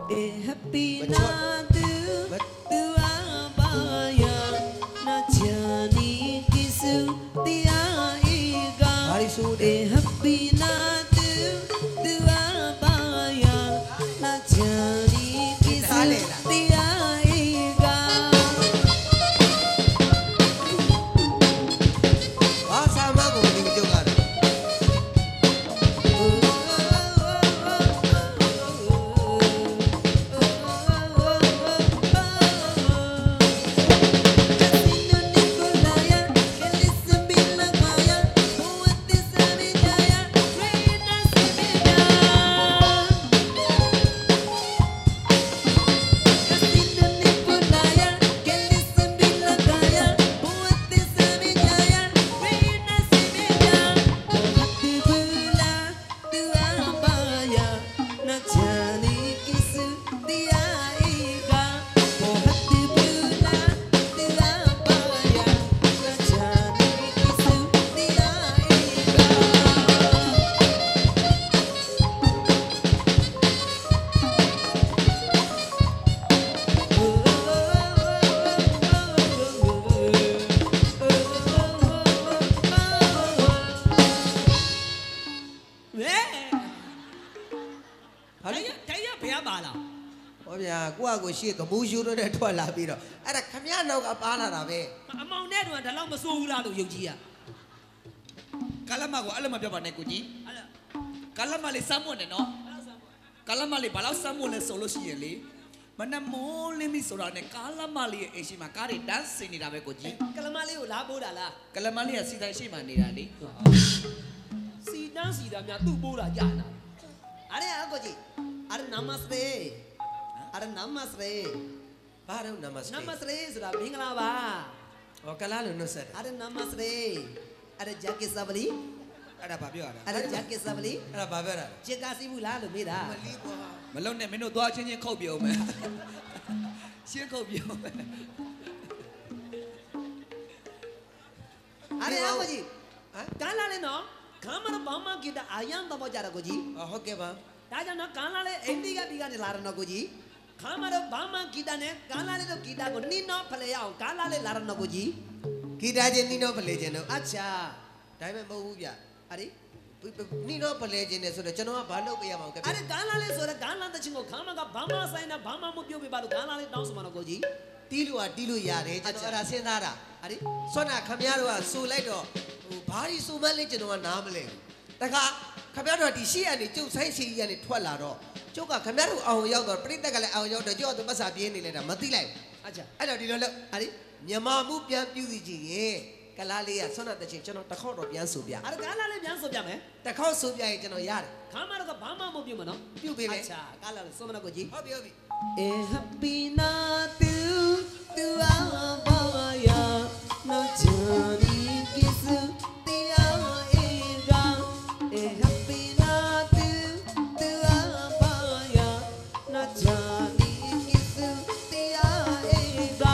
happy na tu abaya na jani kisu dia iga happy na tu abaya na jani kisu dia iga sama ko hindi ko jogarကိုရှေ့ကဘူးရှူတော့ထွက်လာပြီးတော့အဲ့ဒါခမရနောက်ကပါလာတာပဲအမောင်နဲ့တော့ဒါလောက်မစိုးဘူးလားလို့ယုံကြည်ရကလမကိုအဲ့လိုမပြောပါနဲ့ကိုကြီးကလမလေးစမ်းမွတ်တယ်နော်ကလမလေးဘာလို့စမ်းမွတ်လဲဆိုလို့ရှိရင်လေမနမိုးလင်းပြီဆိုတာနဲ့ကလမလေးရဲ့အိမ်ရှိမှာကားတွေတန်းစင်နေတာပဲကိုကြီးကလမလေးကိုလာပိုးတာလားကလမလေးကစီတိုင်းရှိမှနေတာလေစီတန်းစီတာများသူ့ပိုးတာကြာတာအဲ့ဒါကိုကြီးအဲ့ဒါနမစတေအဲ့ဒါနမစတေဘာတော့နမစတေနမစတေဆိုတာမင်္ဂလာပါဟောကလားလို့နှုတ်ဆက်အဲ့ဒါနမစတေအဲ့ဒါဂျက်ကစ်ဆပ်လီအဲ့ဒါဘာပြောရတာအဲ့ဒါဂျက်ကစ်ဆပ်လီအဲ့ဒါဘာပြောတာဂျက်ကစီးဘူးလားလို့မေးတာမလီကွာမလုံးနဲ့မင်းတို့သွားချင်းချင်းခုတ်ပြုံမယ်ရှင်းခုတ်ပြုံမယ်အဲ့ဒါကိုကြီးကန်းလာလေနော်ခမ်းမတော့ဘာမှကိတာအာယံတော့ကြတာကိုကြီးဟုတ်ကဲ့ပါဒါကြောင့်နော်ကန်းလာလေအိန္ဒိယပြည်ကနေလာတော့ကိုကြီးခမ်းမတော့ဘာမှကိတာနဲ့ကန်းလာလေတော့ကိတာကိုနိနောဖလေရအောင်ကန်းလာလေလာတော့ကိုကြီးဂီတာချင်းနိနောဖလေချင်းတော့အချာဒါပေမဲ့မဟုတ်ဘူးဗျအဲ့ဒီနိနောဖလေချင်းနဲ့ဆိုတော့ကျွန်တော်ကဘာလုပ်ပေးရမှာကဲအဲ့ဒါကန်းလာလေဆိုတော့ကန်းလာတဲ့ချင်းကိုခမ်းမကဘာမှဆိုင်တာဘာမှမပြုတ်ပြပါလို့ကန်းလာလေတောင်းဆိုမှာတော့ကိုကြီးတီးလို့ရတယ်ကျွန်တော်အဲ့ဒါစဉ်းစားတာအဲ့ဒီဆွမ်းနာခမရတို့ကစူလိုက်တော့ဟိုဘာဒီစူမလဲကျွန်တော်ကနားမလဲဘူးတခါခမရတို့ဒီရှိရနေကျုပ်ဆိုင်စီကနေထွက်လာတော့ကျုပ်ကခမရတို့အောင်ရောက်တော့ပြိတက်ကလည်းအောင်ရောက်တော့ကျုပ်ကပတ်စာပြင်းနေလိုက်တာမသိလိုက်ဘူးအချာအဲ့တော့ဒီလိုလို့အဲ့ဒီမြန်မာမှုပြန်ပြုစီကြည့်ရင်ကလားလေးကဆွမ်းနာတဲ့ချင်းကျွန်တော်တစ်ခေါက်တော့ပြန်ဆိုပြအဲ့ဒါကလားလေးပြန်ဆိုပြမယ်တစ်ခေါက်ဆိုပြရင်ကျွန်တော်ရတယ်ခမ်းမတော့ကဘာမှမပြုတ်မနော်ပြုတ်ပြီလေအချာကလားလေးဆိုမနော်ကိုကြီးဟုတ်ပြီ happy na tu abaya na jani kisu dia ega happy na tu abaya na jani kisu dia ega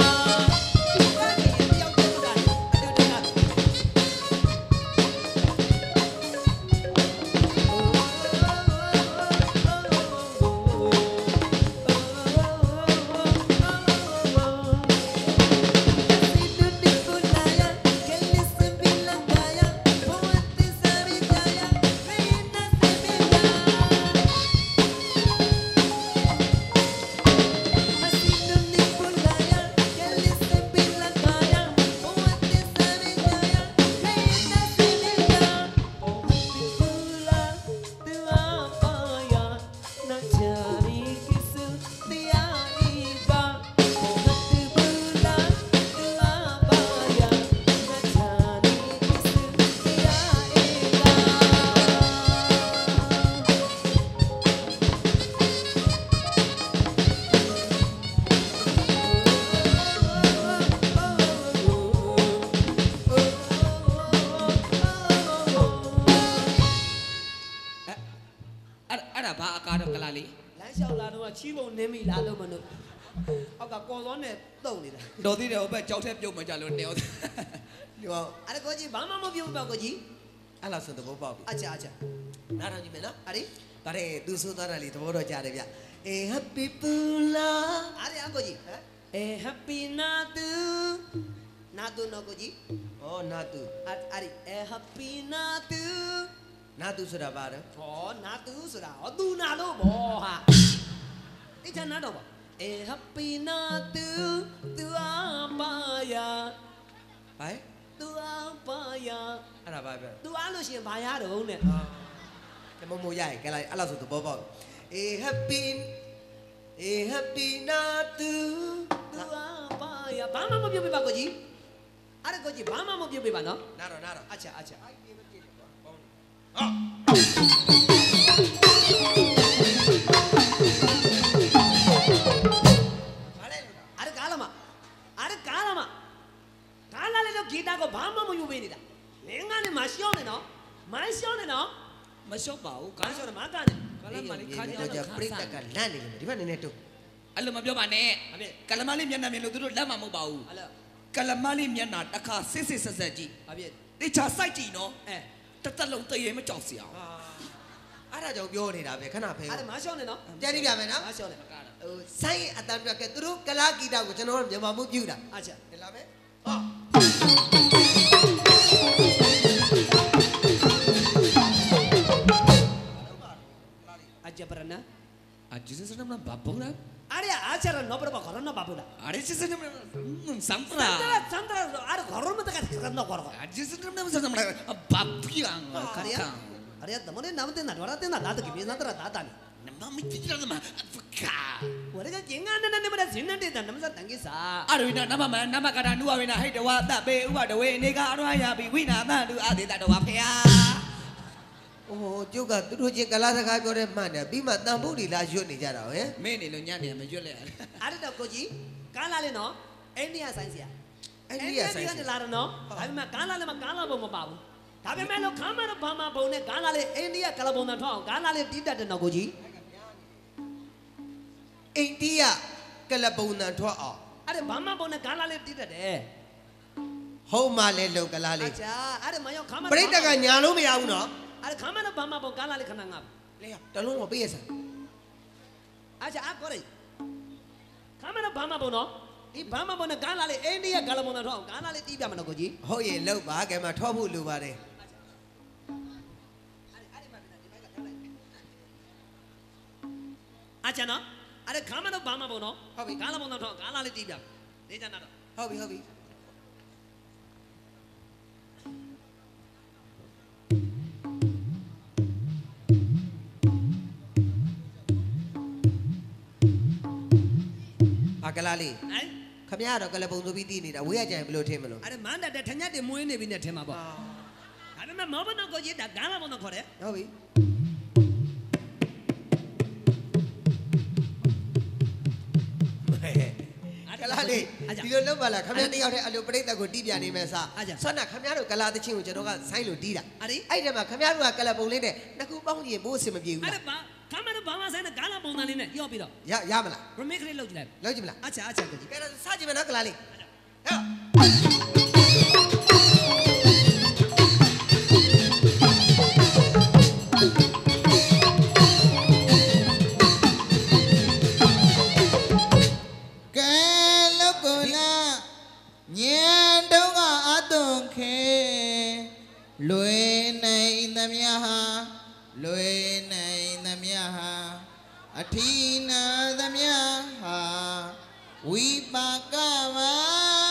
ချီးပုံနင်းမိလားလို့မလို့အောက်ကကော်စောနဲ့တုံနေတာတော်သေးတယ်ဟိုဘက်ကြောက်ထက်ပြုတ်မှကြလို့နေအောင်ဒီဟောအဲ့ဒါကိုကြီးဘာမှမပြုတ်ပါကိုကြီးအဲ့လားဆိုတော့ပေါက်ပြီအချာနားထောင်ကြည့်မယ်နော်အဲ့ဒီဒါတဲ့သူဆိုသွားတယ်လေသဘောတော့ကြားတယ်ဗျအေး happy pula အားရအကိုကြီးအေ happy natu natu နော်ကိုကြီးဩနာတူအဲ့ဒီအေ happy natu နာတူဆိုတာဘာလဲဟော natu ဆိုတာဟောသူနာလို့ဘောဟာတိကျနာတော့ပါအေ happy natu tu apaya ဟဲ့ tu apaya အဲ့ဒါဘာပြော tu အားလို့ရှိရင်ဘာရတော့နဲ့ကမမိုးရရင်ကဲလိုက်အဲ့လောက်ဆိုသဘောပေါက်အေး happy natu tu apaya ဘာမှမပြုတ်ပြပါကိုကြီးအဲ့ဒါကိုကြီးဘာမှမပြုတ်ပြပါနော်နာတော့အချာအချာဟာအဲ့ဒါကားလာမကားလာလေတော့ဂီတာကိုဘာမှမယူပေးနေတာလင်းကနေမရှောင်းနေနော်မိုင်းရှောင်းနေနော်မလျှော့ပါဘူးကားရှောင်းနေမကနေကလမလေးခါကြတော့ကြပြိတ္တကလန့်နေတယ်ဒီဘက်နည်းနည်းတူအဲ့လိုမပြောပါနဲ့အမေကလမလေးမျက်နှာမြင်လို့သူတို့လက်မမဟုတ်ပါဘူးအဲ့လိုကလမလေးမျက်နှာတစ်ခါစစ်စစ်ဆက်ဆက်ကြည့်အပြည့်တေချာစိုက်ကြည့်နော်အဲတစ်သက်လုံးတရေမကြောက်စရာအဲ့ဒါကြောင့်ပြောနေတာပဲခဏဖဲအဲ့ဒါမရှောင်းနေနော်ပြန်ပြမယ်နော်မရှောင်းနေဟိုဆိုင်းအတန်ပြကဲသူတို့ကလာဂီတာကိုကျွန်တော်တို့မြန်မာမှုပြုတာအချာဒီလားပဲဟောအချာပရနာအာဂျစ်စနမဘာဘောလားအဲ့ဒါအချာရနော်ဘရဘခေါရနော်ဘာဘူးလားအာဂျစ်စနမစမ်ပရာစန္ဒရာအဲ့ခေါရမတကခရနော်ခေါရအာဂျစ်စနမစမ်ပရာဘာပီယံခရအဲ့ဒါတမနေနာမတဲ့နာဒဝရတဲ့နာလာတကိပြေနာတရာတာတာနီနမမတိတရမဖကာဝရကကျင်းငါနဲ့နဲ့မတဲ့ဇင်းနဲ့တဲ့နမစတန်ကိစာအရဝိနာနမမနမကတာနုဝဝိနာဟိတဝတပေဥပတဝေနေကအရဝယပိဝိနာသတုအတေတတဝဖယာအိုးကျုပ်ကသူတို့ချင်းကလာစကားပြောတဲ့မှန်တယ်ပြီးမှတန်ဖို့တွေလာရွတ်နေကြတာဟဲ့မင်းနေလို့ညနေမရွတ်လဲရတယ်အဲ့ဒါကိုကြီးကားလာလေနော်အိန္ဒိယဆိုင်စရာအဲ့ဒီရဆိုင်ကနေလာတော့နော်ဒါပေမဲ့ကားလာလေမှာကားလာဘုံမပါဘူးဒါပေမဲ့လို့ခမ်းမတော့ဘာမှဘုံနဲ့ကားလာလေအိန္ဒိယကလဘုံနဲ့ထောက်အောင်ကားလာလေတီးတတ်တယ်နော်ကိုကြီးအိန္ဒိယကလပုံနံထွက်အောင်အဲ့ဒါဘာမှဘုံနဲ့ကားလာလေတီးတတ်တယ်ဟုတ်မှလဲလုံကလာအလေးချာအဲ့ဒါမယောခမ်းမပြိတ္တကညာလို့မရဘူးနော်အဲ့ဒါခမ်းမတော့ဘာမှဘုံကားလာလေခဏငါလေတလုံးမပေးရစမ်းအချာအကောရိခမ်းမတော့ဘာမှဘုံနော်ဒီဘာမှဘုံနဲ့ကားလာလေအိန္ဒိယကလဘုံနဲ့ထောက်အောင်ကားလာလေတီးပြမယ်နော်ကိုကြီးဟုတ်ရင်လောက်ပါကဲမှာထောဖို့လိုပါတယ်အချာနော်အဲ့ဒါခမ်းမတော့ဘာမှဘုံနော်ကားလာဘုံနဲ့ထောက်ကားလာလေတီးပြနေကြနာတော့ဟုတ်ပြီအကလာလေးအဲ့ခမရတော့ကလပုံဆိုပြီးတည်နေတာဝေးရကြရင်ဘယ်လိုထင်မလို့အဲ့ဒါမန်တက်တဲ့ထညက်တွေမွေးနေပြီနဲ့ထင်မှာပေါ့ဒါပေမဲ့မောဘနောကိုကြီးဒါဂါလာဘုံနဲ့ခေါ်တယ်ဟုတ်ပြီကလာလေးဒီလိုလုပ်ပါလားခမရတယောက်တည်းအလိုပြိတ္တကိုတီးပြနေမယ်စားဆွမ်းနာခမရတို့ကလာတချင်းကိုကျွန်တော်ကဆိုင်းလို့တီးတာအဲ့ဒီအဲ့ဒီမှာခမရတို့ကကလပုံလေးနဲ့နှစ်ခုပေါင်းကြည့်ဘိုးအဆင်မပြေဘူးအဲ့လားဒါဘာခမ်းမတော့ဘာမှဆိုင်တဲ့ဂါလာဘုံသားလေးနဲ့ရော့ပြီးတော့ရမလားရမစ်ခလေးလောက်ကြည့်လိုက်လောက်ကြည့်မလားအချာကိုကြီးကဲတော့စကြည့်မယ်နော်ကလာလေးဟဲ့ကဲလောကုနာညံတုံးကအသွန်ခဲလွေနိုင်သမျှဟာလွေနိုင်သမျှဟာအထီးနာသမျှဟာဝိပါကမံ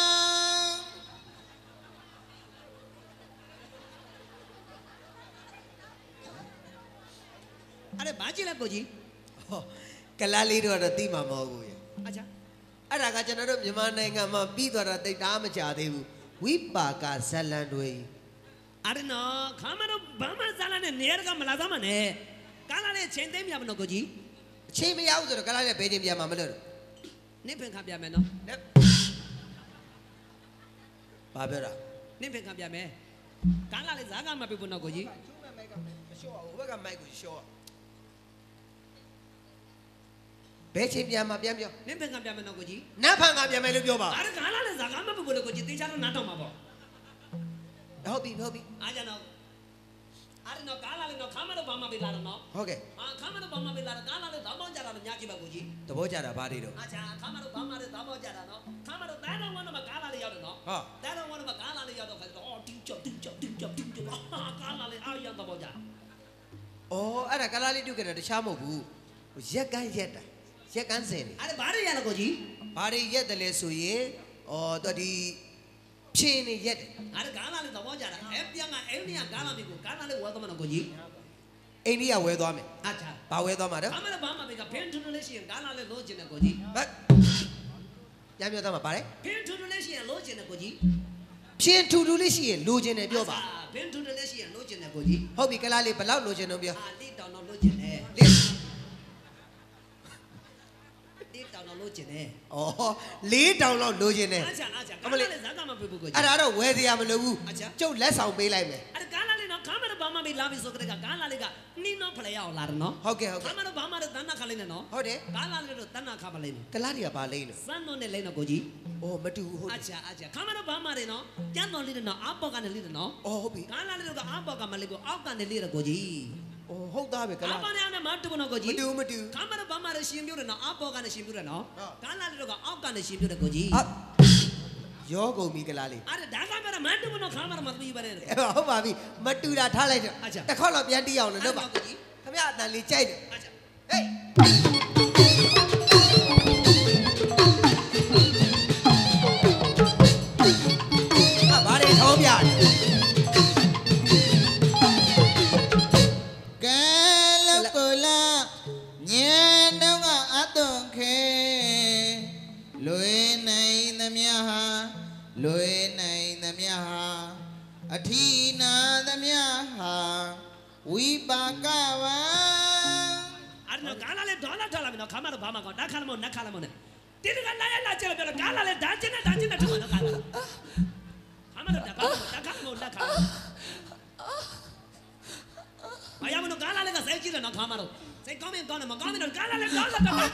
အဲ့ဒါဘာကြည့်လိုက်ကိုကြီးဟောကလာလေးတို့ကတော့တီးမှာမဟုတ်ဘူးရအချာအဲ့ဒါကကျွန်တော်တို့မြန်မာနိုင်ငံမှာပြီးသွားတာတိတ်တာမကြသေးဘူးဝိပါကဇလန်တွေအဲ့ဒါနော်ခမ်းမတော့ဘာမှစားလာနဲ့နေရကမလာသားမနဲ့ဂါလာလေးချင်းသိမ်းပြမနော်ကိုကြီးအချိန်မရဘူးဆိုတော့ကလာလေးဘယ်ချိန်ပြန်မှာမလို့နင့်ဖင်ခပြမယ်နော်နဲ့ဘာပြောတာနင့်ဖင်ခပြမယ်ဂါလာလေးဇာကမပြဘူးနော်ကိုကြီးချိုးမဲ့မိုက်ကမလျှော့အောင်ဟိုဘက်ကမိုက်ကိုလျှော့ဘယ်ချိန်ပြန်မှာပြန်ပြောနင့်ဖင်ခပြမယ်နော်ကိုကြီးနတ်ဖန်ကပြန်မယ်လို့ပြောပါအဲ့ဒါဂါလာလေးဇာကမပြဘူးလို့ကိုကြီးသိချာတော့နားတော့မှာပေါ့ဟုတ်ပြီအားကြတော့အဲ့တော့ကားလာလေတော့ခမတော့ဘာမှပေးလာတော့နော်ဟုတ်ကဲ့ခမတော့ဘာမှပေးလာတော့ကားလာလေဓာမောကြတာလည်းညာကြည့်ပါကိုကြီးသဘောကျတာဘာတွေတော့အချာခမတော့ဘာမှလည်းဓာမောကြတာနော်ခမတော့တိုင်းတော်ဝန်တော့ကားလာလေရောက်တယ်နော်တိုင်းတော်ဝန်တော့ကားလာလေရောက်တော့ခါတော့အော်တင်းကြောက်ကားလာလေအားရဓာမောကြအော်အဲ့ဒါကလားလေးပြုတ်ကြတယ်တခြားမဟုတ်ဘူးရက်ကန်းရက်တာရက်ကန်းစင်နေအဲ့ဒါဘာတွေရလဲကိုကြီးဘာတွေရက်တယ်လဲဆိုရင်အော်တော့ဒီဖြင်းနေရက်တယ်အဲ့ဒါကားလာလေဓာမောကြတာအဲ့ပြန်ကအဲ့ဒီကကားလာပြီကိုကားလာလေဝယ်တော့မနော်ကိုကြီးအိန္ဒိယဝဲသွားမယ်အချာဘာဝဲသွားမှာတော့ခမတော့ဘာမှပေးကဖင်းထွန်းလို့ရှိရင်ကားလာလေလို့ကျင်တယ်ကိုကြီးဟတ်ရမ်းပြောသားမှာပါတယ်ဖင်းထွန်းလို့ရှိရင်လို့ကျင်တယ်ကိုကြီးဖြင်းထူထူလေးရှိရင်လိုချင်တယ်ပြောပါဖင်းထွန်းလို့ရှိရင်လို့ကျင်တယ်ကိုကြီးဟုတ်ပြီကလားလေးဘယ်လောက်လိုချင်တော့ပြောတိတောင်တော့လို့ကျင်တယ်လေးတိတောင်တော့လို့ကျင်တယ်အော်၄တောင်လောက်လိုချင်တယ်အချာကားလာလေဇာကမပေးဘူးကိုကြီးအဲ့ဒါတော့ဝဲစရာမလိုဘူးအချာကျုပ်လက်ဆောင်ပေးလိုက်မယ်အဲ့ကားလာလေနော်ခမတော့ဘာမှပေးလာပြီဆိုကြတဲ့ကားလာလေကနှင်းတော့ဖလဲရအောင်လာတယ်နော်ဟုတ်ကဲ့ဟုတ်ခကဲ့မတော့ဘာမှတော့တန်းနာခလေးနဲ့နော်ဟုတ်တယ်ကားလာလေတော့တန်းနာခမလေးနဲ့ကလားတွေကဘာလိမ့်လို့စမ်းတော့နဲ့လိမ့်တော့ကိုကြီးအော်မတူဘူးဟုတ်အတယ်ချာခမတော့ဘာမှတယ်နော်ကျန်းတော်လေးနဲ့နော်အပေါက်ကနေလေးတယ်နော်အော်ဟုတ်ပြီကားလာလေတော့အပေါက်ကမလေးကိုအောက်ကနေလေးတယ်ကိုကြီးအော်ဟုတ်သားပဲကအလားပေါက်နဲ့အောင်နဲ့မတူဘူးနော်ကိုမကြီးတူမတူခမတော့ဘာမှလည်းရှင်ပြတယ်နော်အပေါက်ကနေရှင်ပြတယ်နော်ဟုတ်ကားလာလေတော့အောက်ကနေရှင်ပြတယ်ကိုကြီးဟာရောကုန်ပြီကလားလေးအဲ့ဒါကမှမတူဘူးနော်ခမတော့မသိဘူးပဲလေဟုတ်ပါပြီမတူတာထားလိုက်တော့အချာတစ်ခေါက်တော့ပြန်တီးအောင်လို့လုပ်ပါအဲ့ဒါကိုကြီးခမရအတန်လေးကြိုက်တယ်အချာဟေးဘာတွေထောင်းပြတယ်ကဲလောကလာညံတော့ကအသွန်ခဲလွေနိုင်သမျှဟာလွေနိုင်သမျှဟာအထီနာသမျှဟာဝိပါကဝံအဲ့တော့ကားလာလေဒေါ်လာထားလာပြီနော်ခမတော့ဘာမှကောတက်ခါလမောနက်ခါလမောနဲ့တိတကလာရလာကျလို့ပြောကားလာလေဒါချင်းနဲ့ထမနော်ကားလာခမတော့တက်ခါလမောနက်ခါလမောဘာရမလို့ကားလာလေကစိတ်ကြည့်တယ်နော်ခမတော့စိတ်ကောင်းရင်ကောင်းတယ်မကောင်းရင်တော့ကားလာလေဒေါ်လာတော့အဲ့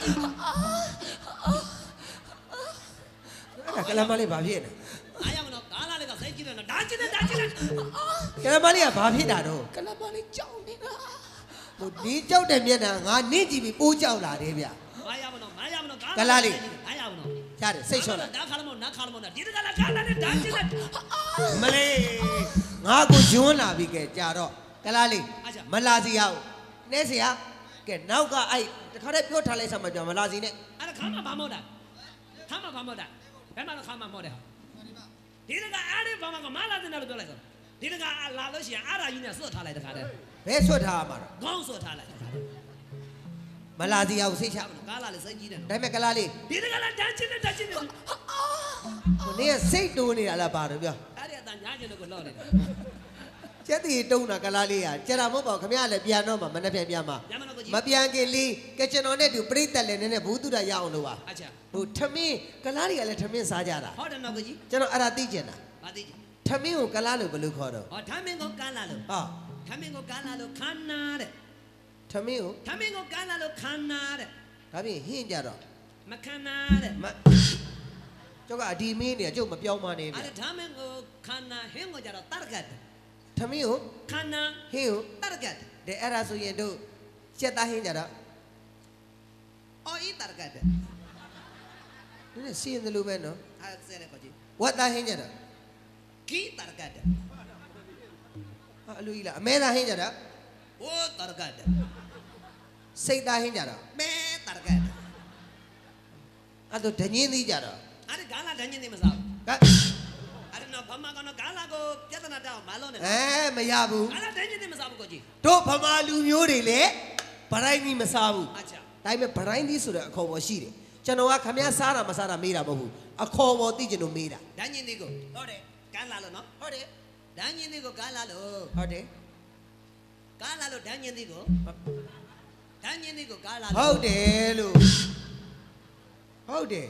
ဒါကလမလေးဘာဖြစ်နေဘာရမလို့ကားလာလေကစိတ်ကြည့်တယ်နော်ဒါချင်းနဲ့ကလမလေးကဘာဖြစ်တာတော့ကလမလေးကြောက်နေတာဟိုဒီကြောက်တဲ့မျက်နှာငါနင့်ကြည့်ပြီးပိုးကြောက်လာတယ်ဗျဘာရမလို့ဘာရမလို့ကလားလေးဘာရမလို့ရတယ်စိတ်ချော့လိုက်ဒါခါလမောနက်ခါလမောနဲ့တိတကလာကားလာလေဒါချင်းနဲ့မလေးငါကိုယွန်းလာပြီကဲကြာတော့ကလားလေးအချာမလာစီရအောင်နဲစီရကဲနောက်ကအဲ့တခါတည်းပြောထားလိုက်စမ်းမပြောမလာစီနဲ့အဲ့ဒါခမဘာမောတာခမဘာမောတာဘယ်မှာခမမောတယ်ဒီတကအားရဘာမှကမလာတဲ့လို့ပြောလိုက်ဆိုဒီတကလာလို့ရှိရင်အားရကြီးနဲ့ဆွတ်ထားလိုက်တခါတည်းဘယ်ဆွတ်ထားမှာတော့ခေါင်းဆွတ်ထားလိုက်တခါတည်းမလာစီရအောင်စိတ်ချကားလာလေစိတ်ကြီးတယ်ဒါပေမဲ့ကလားလေးဒီတကလာတန်းချင်းနဲ့ဟိုနေ့ကစိတ်တိုးနေတာလားပါတော့ပြောအဲ့ဒီအတန်ညားကျင်တော့ကိုလော့နေတာကျက်တီတုံးတာကလားလေးကကျက်တာမဟုတ်ပါဘူးခမရလည်းပြန်တော့မှာမနှက်ပြန်ပြန်မှာညမတော့ကိုကြီးမပြန်ခင်လေးကဲကျွန်တော်နဲ့တူပြိတ္တလည်းနည်းနည်းဘူးတုဒရအောင်လို့ပါအချာဟိုထမင်းကလားတွေကလည်းထမင်းစားကြတာဟောတယ်နော်ကိုကြီးကျွန်တော်အဲ့ဒါသိကျင်တာဘာသိချင်ထမင်းကိုကလားလို့ဘယ်လိုခေါ်တော့ဟောထမင်းကိုကားလာလို့ဟာထမင်းကိုကားလာလို့ခန္နာတဲ့ထမင်းကိုထမင်းကိုကားလာလို့ခန္နာတဲ့ဒါပြင်ဟင်းကြတော့မခန္နာတဲ့မကျောက်ကအဒီမင်းနေကျုပ်မပြောင်းမနေဗျအဲ့ဒါထမင်းကိုခန္နာဟင်းကိုကြတော့တရကတ်ထမင်းကိုခန္နာဟင်းကိုတရကတ်တဲ့အဲ့ဒါဆိုရင်တို့ချက်သားဟင်းကြတော့အော်ဤတရကတ်နည်းနည်းစီးရင်လို့ပဲနော်အဲ့ဆဲလေကိုကြီးဝတ်သားဟင်းကြတော့ကီတရကတ်ဟာအလူကြီးလားအမဲသားဟင်းကြတော့โอ้ตรกัดစိတ်သားဟင်းကြတော့แม่ตรกัดအဲ့တော့ဒညင်းသီးကြတော့อะดิกาลาดันยินนี่ไม่ทราบကဲอะดิเนาะบม่าก็เนาะกาลาကိုပြဿနာတောင်းမလုံးနဲ့မရဘူးกาลาดันยินนี่ไม่ทราบကိုကြီးတို့ဗမာလူမျိုးတွေလေဗရိုင်းကြီးမစားဘူးอาจารย์ဒါပေမဲ့ဗရိုင်းကြီးဆိုတဲ့အခေါ်ပေါ်ရှိတယ်ကျွန်တော်ကခမည်းစားတာမစားတာမေးတာမဟုတ်ဘူးအခေါ်ပေါ်သိကျင်လို့မေးတာดันยินนี่ကိုဟုတ်တယ်กาลาလို့เนาะဟုတ်တယ်ดันยินนี่ကိုกาลาလို့ဟုတ်တယ်กาลาလို့ดันยินนี่ကိုดันยินนี่ကိုกาลาဟုတ်တယ်လို့ဟုတ်တယ်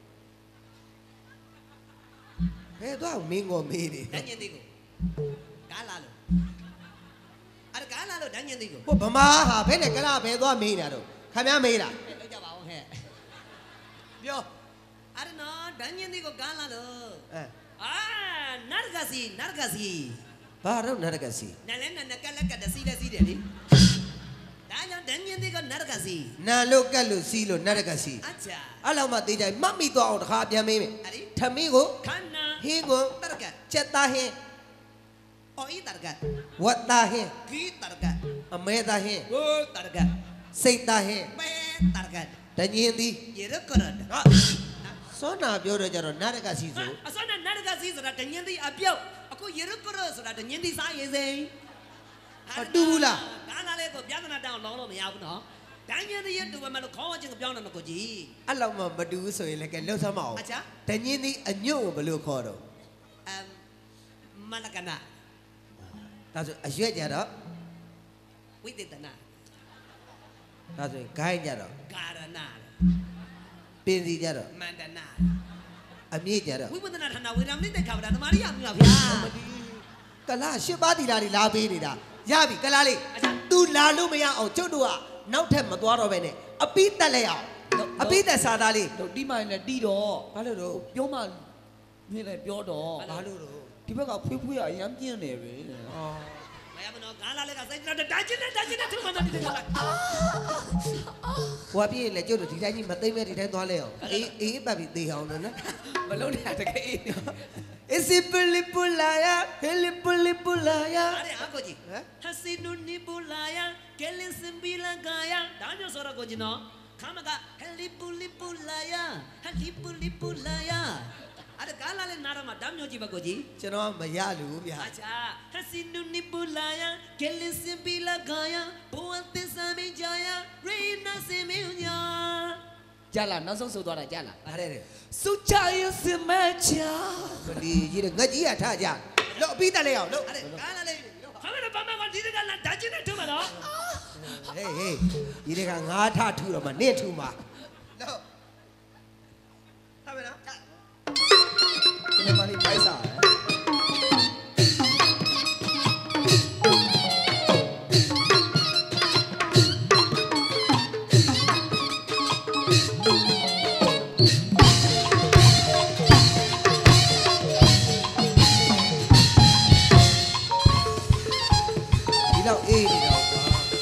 ဘယ်တော့မင်းကိုမေးတယ်ดันยินนี่ကိုกาลาလို့อะดิกาลาလို့ดันยินนี่ကိုဟိုဗမာဟာဘယ်နဲ့ကလားဘယ်သွားမေးနေတာတော့ခမည်းမေးတာလောက်ကြပါအောင်ဟဲ့ပြောอะดิเนาะดันยินนี่ကိုกาลาလို့အဲအာနရဂစီဘာတော့နရကစီနလည်းနကလက်ကတစီလက်စီတယ်လေဒါကြောင့်တညင်းသေးကနရကစီနာလို့ကတ်လို့စီးလို့နရကစီအချာအဲ့လောက်မှသေးကြမှတ်မိသွားအောင်တခါပြန်မေးမယ်အဲ့ဒီထမင်းကိုခန္နာဟင်းကိုတရကချက်သားဟင်းအော်ဤတရကဝတ်သားဟင်းဂီတရကအမဲသားဟင်းဟိုတရကစိတ်သားဟင်းမဲတရကတညင်းသည်ရေရကရဒဟာစောနာပြောတော့ကြတော့နရကစီဆိုအစောနနရကစီဆိုတာတညင်းသေးအပြောက်အခုရေရကရဆိုတာတညင်းသေးစားရေးစိမ်ဒါနာလေးကိုပြဿနာတောင်းလောင်းလို့မရဘူးနော်တညင်းသေးရတူပဲမလို့ခေါင်းဝချင်းကိုပြောင်းတယ်ကိုကြီးအဲ့လောက်မှမတူဘူးဆိုရင်လည်းကဲလှုပ်ဆမ်းမအောင်အချာတညင်းသည်အညွန့်ကိုဘယ်လိုခေါ်တော့မလကနာဒါဆိုအရွက်ကြတော့ဝိသေတနာဒါဆိုရင်ဂိုင်းကြတော့ကာရနာပင်စီကြတော့မန္တနာအမြင့်ကြတော့ဝိပဿနာဌာနဝေဒမိတ်တဲ့ခါဗလာသမာရိယမြတ်ဗျာကလားရှစ်ပါးတီလာတွေလာပေးနေတာရပြီကလားလေး तू လာလို့မရအောင်ကျုပ်တို့ကနောက်ထပ်မသွားတော့ပဲနဲ့အပိတက်လဲအောင်အပိတက်စားသားလေးတို့တီးမိုင်းနဲ့တီးတော့ဘာလို့တော့ပြောမှမြင်လဲပြောတော့ဘာလို့တော့ဒီဘက်ကဖွေးဖွေးအရမ်းပြင်းနေပဲအော်မရမနော်ဂါလာလေးကစိတ်ကြတာချင်းနဲ့ထုမှန်တယ်ဒီကလာဟိုကပြည့်လေကျုပ်တို့ဒီတိုင်းကြီးမသိမ့်မဲ့ဒီတိုင်းသွားလဲအောင်အေးပတ်ပြီးသေအောင်လို့နော်မလုံးနဲ့တကယ်အေး Isi puli pulaya heli puli pulaya အဲ့ဒါအကိုကြီးဟစီနုနိပူလာယကဲလင်းစင်ပီလာကာယဒါမျိုးဆိုတော့ကိုကြီးနော်ခမကဟလီပူလီပူလာယဟလီပူလီပူလာယအဲ့ဒါဂါလာလေးနားရမှာဒါမျိုးကြီးပဲကိုကြီးကျွန်တော်မရလို့ဗျာ Acha, hasinu nipulaya, kelisim pilagaya, buat sami jaya, reina semiunya. ကြာလာနောက်ဆုံးဆိုသွားတာကြာလာအားရတယ်စုချရစမချာမလီကြီးတဲ့ငက်ကြီးကထားကြလို့အပိတက်လဲအောင်လို့ Are, gala le. Kamera pama ko didi gala dajine thuma no. ဟေးဟေးဒီတွေကငါးထထူတော့မှနင့်ထူမှာလို့ဟုတ်ပြီနော်ဒီမှာလေးပိုက်စားဒီတော့အေးနေတော့ကွာ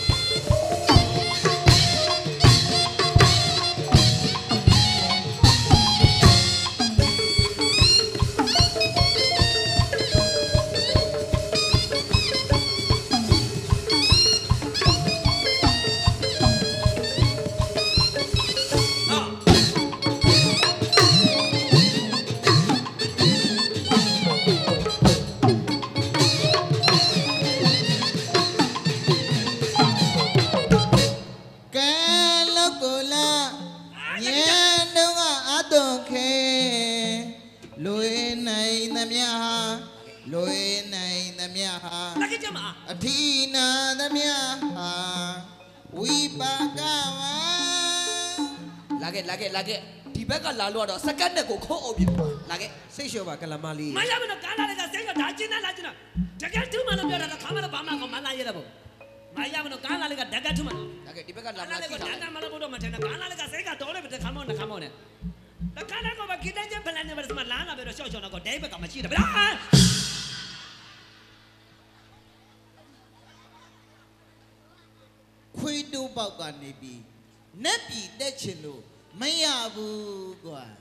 ကဲလောက်ကိုလာညံတုံးကအသွန်ခဲလွေနိုင်သမျှဟာလွေနိုင်သမျှဟာ Lagi jama. အထီနာသမျှဟာဝိပါကဝါလာခဲ့ဒီဘက်ကလာလို့တော့စကတ်နဲ့ကိုခုံးအောင်ပြီလာခဲ့စိတ်လျှော့ပါကလမလေး Maya no gala le ka senga dajine dajine. Daga thuma no pyara kamera pama ko mala yera bo. Maya no gala le ka daga thuma. လာခဲ့ဒီဘက်ကလာမ Gala le ကြ ko ည့်တာ daga mala bodo matena gala le ka senga dole bete khamo ne. Da gala ko ba kidanje plan ne ba la na be do shot ko dai ba ka ma chi da. ခွေးတိုးပေါက်ကနေပြီးနက်ပြည်တက်ချင်လို့မရဘူးကွာ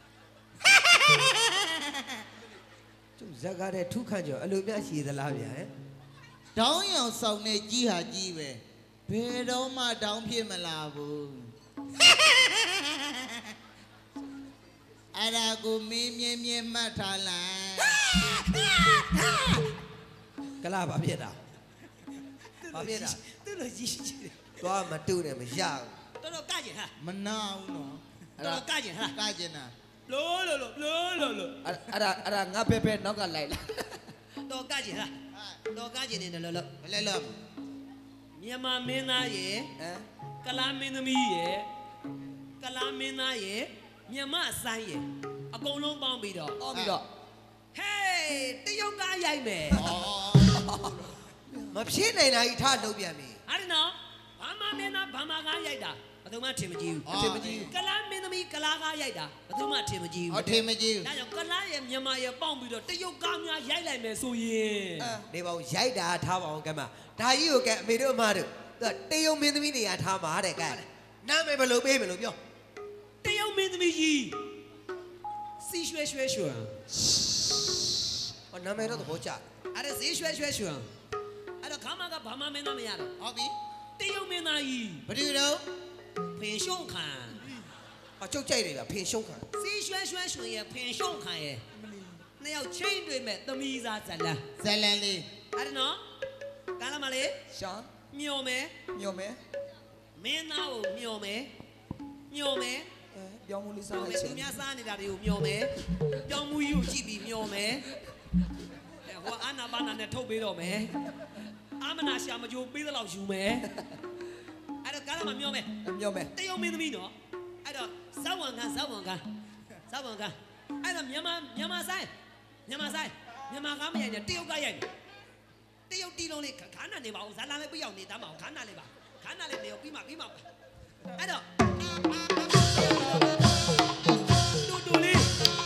သူဇက်ကားတဲ့ထုခန့်ကျော်အလိုမြရှိသလားဗျာဟဲ့ဒေါင်းရောင်ဆောင်နေကြီးဟာကြီးပဲဘယ်တော့မှဒေါင်းဖြစ်မလာဘူးအဲ့ဒါကိုမင်းမြင်းမြင်းမှတ်ထားလိုက်ကလာပါပြက်တာပါပြက်တာ Tu lo ji. သွားမတူနဲ့မရဘူး To ka je ha. မနာဘူးနော် To ka je ha. ကကျင်တာ Lo. အဲ့ဒါငါပဲပဲနောက်ကလိုက်လာ To ka je ha. To ka je ne lo. ဘလဲလောမြန်မာမင်းသားရေဟမ်ကလားမင်းသမီးရေကလားမင်းသားရေမြန်မာအဆိုင်ရေအကုန်လုံးပေါင်းပြီးတော့အော်ပြီးတော့ဟေးတရုတ်ကားရိုက်မယ်မဖြစ်နိုင်တာကြီးထားလုပ်ပြန်ပြီဟာဒီနော်ဘာမမင်းသားဘာမကားရိုက်တာဘယ်သူမှထင်မကြည့်ဘူးအထင်မကြီးကလားမင်းသမီးသမီးကလားကားရိုက်တာဘယ်သူမှအထင်မကြီးဘူးအထင်မကြီးဒါကြောင့်ကလားရဲ့မြန်မာရဲ့ပေါင်းပြီးတော့တရုတ်ကားများရိုက်လိုက်မယ်ဆိုရင်နေပါဦးရိုက်တာထားပါအောင်ကဲမှာဒါကြီးကိုကဲအမေတို့အမတို့သူကတရုံမင်းသမီးနေရာထားမှာတဲ့ကဲနားမယ်ဘယ်လိုပေးမယ်လို့ပြောတရုတ်မင်းသမီးကြီးစီရွှဲရွှဲရွှဲဟောနာမည်တော့သဘောကျအဲ့ဒါဈေးရွှဲရွှဲရွှဲအဲ့တော့ခမကဘာမှမင်းသားမရတော့ဟုတ်ပြီတရုတ်မင်းသားကြီးဘယ်သူတော့ဖင်ရှုံခံဟောကျုပ်ကြိုက်တယ်ဗျဖင်ရှုံးခံစီရွှဲရွှဲရွှဲရဲ့ဖင်ရှုံခံရဲ့နှစ်ယောက်ချင်းတွေ့မဲ့သမီးစားဇလန်းဇလန်လေးအဲ့ဒါနော်ကားလာမလေးရှာမျော်မယ်ညော်မယ်မင်းသားကိုမျော်မယ်မျော်မယ်ပြောင်းမှုလေးစားမျော်လိုမယ်က်ချသူင်များစားနေတာတွေကိုမျော်မယ်ပြောင်းမှုကြီးကိုကြည့်ပြီးမျော်မယ်ဟိုအာနာပါနာနဲ့ထုတ်ပေးတော့မယ်အာမနာရှာမကြိုးပေးသလောက်ယူမယ်အဲ့တော့ကားလာမမျော်မယ်ညော်မယ်တရုတ်မင်းသမီးနော်အဲ့တော့ဇဝန်ခံအဲ့တော့မြန်မာဆိုင်မြန်မာကားမရိုက်နဲ့တရုတ်ကရိုက်တရုတ်တီလုံးလေးခါနာနေပါဦးဇာလာလေးပြရောက်နေတမ်းပါဦးခါနာလေးပါခါနာလေးနေရောပြီးမှအဲ့တော့တူလေး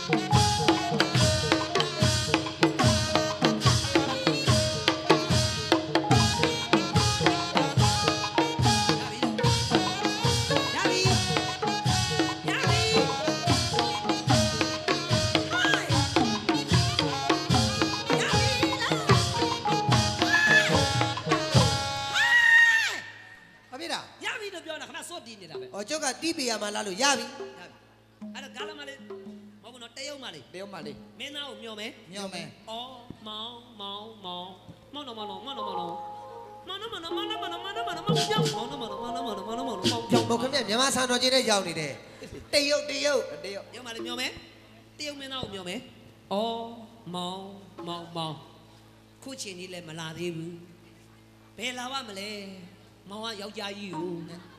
တီးနေတာပဲဟောကျုပ်ကတီးပေးရမှာလားလို့ရပြီအဲ့တော့ကားလာမလေးမဟုတ်ဘူးနော်တရုတ်မလေးတယောက်မလေးမင်းသားကိုမျောမယ်ညောင်းမယ်အော်မောင်မောင်မောင်မောင်နော်မောင်နော်မောင်နော်မောင်နော်မောင်နော်မောင်နော်မောင်နော်မောင်နော်မောင်နော်မောင်နော်မောင်နော်မောင်နော်မောင်နော်မောင်နော်မောင်နော်မောင်နော်မောင်နော်မောင်နော်ကြောင်ဘုတ်ခမမြန်မာဆန်တော်ကြီးနဲ့ရောက်နေတယ်တရုတ်တယောက်ရုံမလေးမျောမယ်တရုတ်မင်းသားကိုမျောမယ်အော်မောင်မောင်မောင်ခုချိန်ကြီးလည်းမလာသေးဘူးဘယ်လာပါမလဲမောင်ကယောက်ျားကြီးကို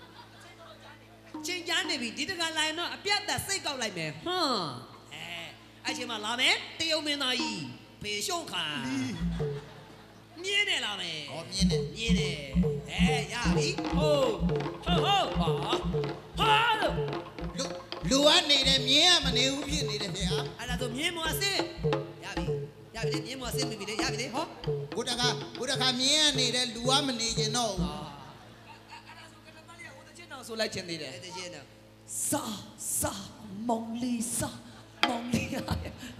ချိန်ကြနေပြီဒီတကလာရင်တော့အပြတ်သက်စိတ်ကောက်လိုက်မယ်ဟမ်အဲ့ချိန်မှာလာမယ်တရုတ်မင်းသားကြီးဖေရှုံခါမြင်းနေလာမယ်ဟောမြင်းနဲ့မြင်းနေရပြီဟုတ်ပါဟာလို့လူကနေတယ်မြင်းကမနေဘူးဖြစ်နေတယ်ဗျာအဲ့ဒါဆိုမြင်းမောအစစ်ရပြီလေမြင်းမောအစစ်ပြီလေရပြီလေဟောဘုဒ္ဓခါမြင်းကနေတယ်လူကမနေကျင်တော့ဘူးအဲ့ဒါဆိုကတမလေးကဟိုတချင်းအောင်ဆိုလိုက်ချင်သေးတယ်အဲ့ဒါချင်းတော့စာမောင်လေးစာမောင်လေးအဲ့ဒါ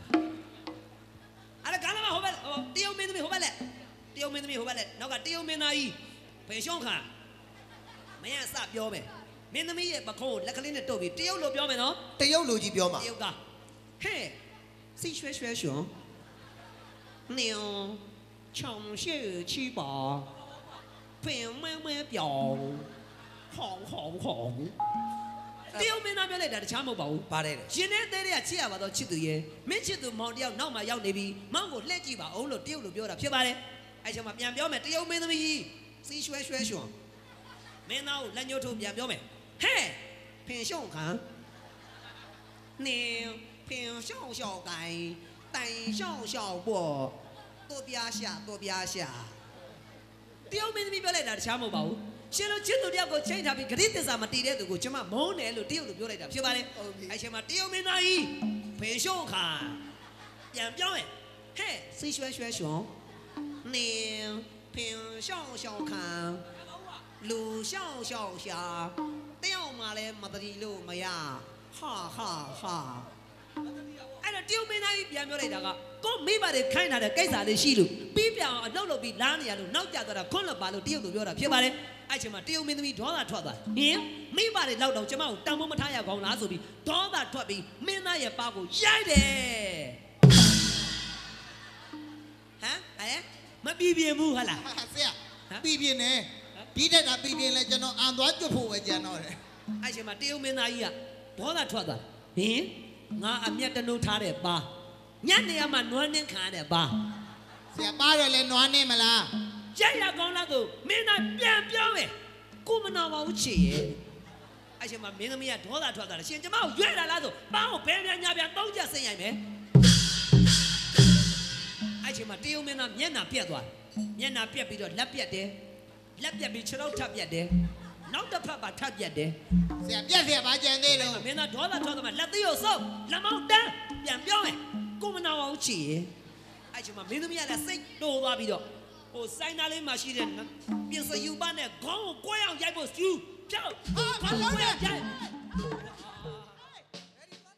ကလည်းမဟုတ်ပဲတရုတ်မင်းသမီးဟုတ်ပဲလေတရုတ်မင်းသမီးဟုတ်ပဲလေနောက်ကတရုတ်မင်းသားကြီးဖေရှုံခါမင်းကစပြောမယ်မင်းသမီးရဲ့ပခုံးကိုလက်ကလေးနဲ့တုပ်ပြီးတရုတ်လိုပြောမယ်နော်တရုတ်လူကြီးပြောမှာတရုတ်ကဟဲ့စိရွှဲရွှဲ熊牛长袖七宝粉妹妹表红红红တရုတ်မင်းသားပြောလိုက်တာတခြားမဟုတ်ပါဘူးပါတယ်လေရှင်နဲ့တဲတွေကချစ်ရပါတော့ချစ်သူရဲ့မင်းချစ်သူမောင်တယောက်နောက်မှရောက်နေပြီမောင်ကိုလှည့်ကြည့်ပါအောင်လို့တရုတ်လိုပြောတာဖြစ်ပါတယ်အဲ့ချိန်မှာပြန်ပြောမယ်တရုတ်မင်းသမီးကြီးစီရွှဲရွှဲရွှွန်မင်းသားကိုလက်ညှိုးထိုးပြန်ပြောမယ်ဟဲ့ဖင်ရှုံခံနင်းဖင်ရှုံရှောက်ကိုင်တိုင်ရှောက်ရှောက်ပေါ်多ပြရှာတရုတ်မင်းသမီးပြောလိုက်တာတခြားမဟုတ်ပါဘူးရှင်တို့ချစ်သူတယောက်ကိုချိန်ထားပြီးဂရိသစ္စာမတည်တဲ့သူကိုကျွန်မမုန်းတယ်လို့တရုတ်လိုပြောလိုက်တာဖြစ်ပါတယ်အဲ့ချိန်မှာတရုတ်မင်းသားကြီးဖေရှုံခါပြန်ပြောမယ်ဟဲ့စီရွှဲရွှဲရွှွန်နင်းဖင်ရှောင်းရှောင်းခံလူရှောင်းရှောင်းရှာတယောက်မှလည်းမတတိလို့မရဟာအဲ့တော့တရုတ်မင်းသားကြီးပြန်ပြောလိုက်တာကကိုမိဘတွေခိုင်းတာတဲ့ကိစ္စလေးရှိလို့ပြီးပြောင်အလုပ်လုပ်ပြီးလားနေရလို့နောက်ကျသွားတာခွန်းလွတ်ပါလို့တရုတ်လိုပြောတာဖြစ်ပါတယ်အဲ့ချိန်မှာတရုတ်မင်းသမီးဒေါသထွက်သွားဟင်မိဘတွေလောက်တော့ကျမကိုတောင်မမထားရကောင်းလားဆိုပြီးဒေါသထွက်ပြီးမင်းသားရဲ့ပါကိုရိုက်တယ်ဟမ်မပြီးပြင်းဘူးဟာလားဆရာပြီးပြင်းနေဒီတက်တာပြီးပြင်းလဲကျွန်တော်အန်သွားကျွတ်ဖို့ပဲကြံတော့တယ်အဲ့ချိန်မှာတရုတ်မင်းသားကြီးကဒေါသထွက်သွားဟင်ငါအမျက်တနှုတ်ထားတဲ့ပါညနေရမှာနွမ်းနှင်းခံရတဲ့ပါဆရာပါတယ်လဲနွားနေမလားရိုက်ရကောင်းလားဆိုမင်းသားပြန်ပြောမယ်ကိုမနာပါဘူးချေရဲ့အဲ့ချိန်မှာမင်းသမီးကဒေါသထွက်သွားတယ်ရှင်ကျမကိုရွက်လာလားဆိုပန်းကိုဘဲပြန်ညာပြန်သုံးချက်ဆင်းရိုက်မယ်အဲ့ချိန်မှာတရုတ်မင်းသားမျက်နှာပြက်သွားမျက်နှာပြက်ပြီးတော့လက်ပြက်တယ်လက်ပြက်ပြီးခြေထောက်ထပ်ပြက်တယ်နောက်တစ်ဖက်ပါထပ်ပြတ်တယ်ဆရာပြက်ဆရာဘာကြံသေးလို့မင်းသားဒေါသထောက်သမားလက်သေးကိုစုပ်လက်မောင်းတန်းပြန်ပြောမယ်ကိုမနာအောင်ချီရင်အဲ့ချိန်မှာမင်းသမီးကလည်းစိတ်တိုးသွားပြီးတော့ဟိုဆိုင်သားလေးမှာရှိတဲ့ပြင်စယူပနဲ့ခေါင်းကိုကွဲအောင်ရိုက်ဖို့စူးဖြောက်ဘာလို့လဲရိုက်